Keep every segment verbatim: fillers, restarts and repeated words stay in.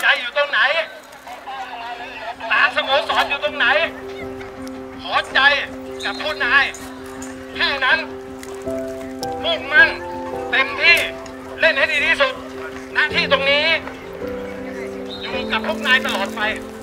ใจอยู่ตรงไหนตาสโมสรอยู่ตรงไหนขอใจกับผู้นายแค่นั้นมุ่งมั่นเต็มที่เล่นให้ดีที่สุดหน้าที่ตรงนี้อยู่กับพวกนายตลอดไป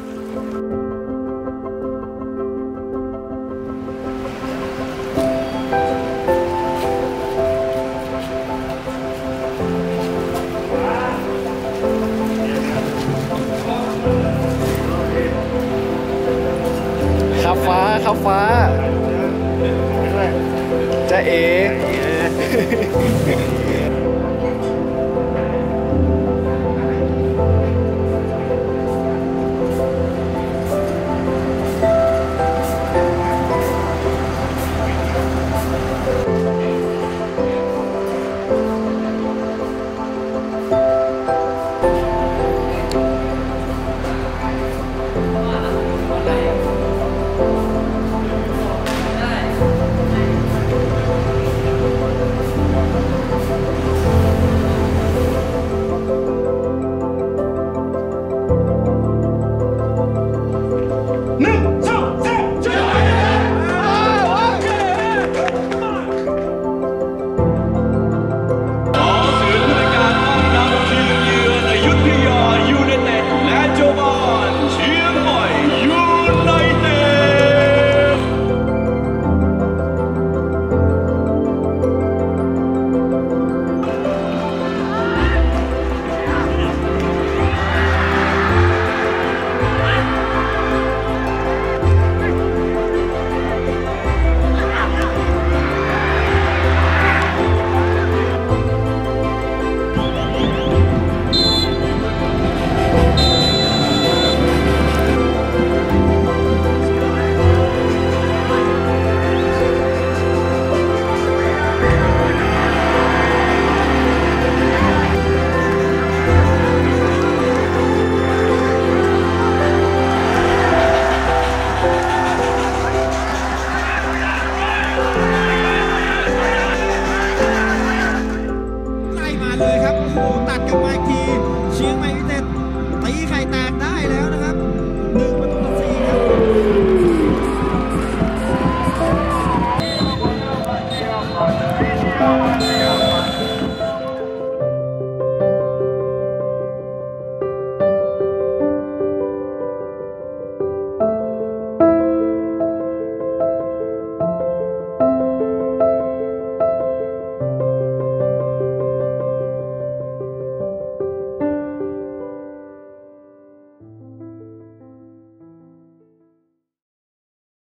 ขับฟ้าขับฟ้าจะเอ๋เลยครับโอ้โหตัดกลับมาอีกทีเชียงใหม่ยูไนเต็ดตีไข่แตกได้แล้ว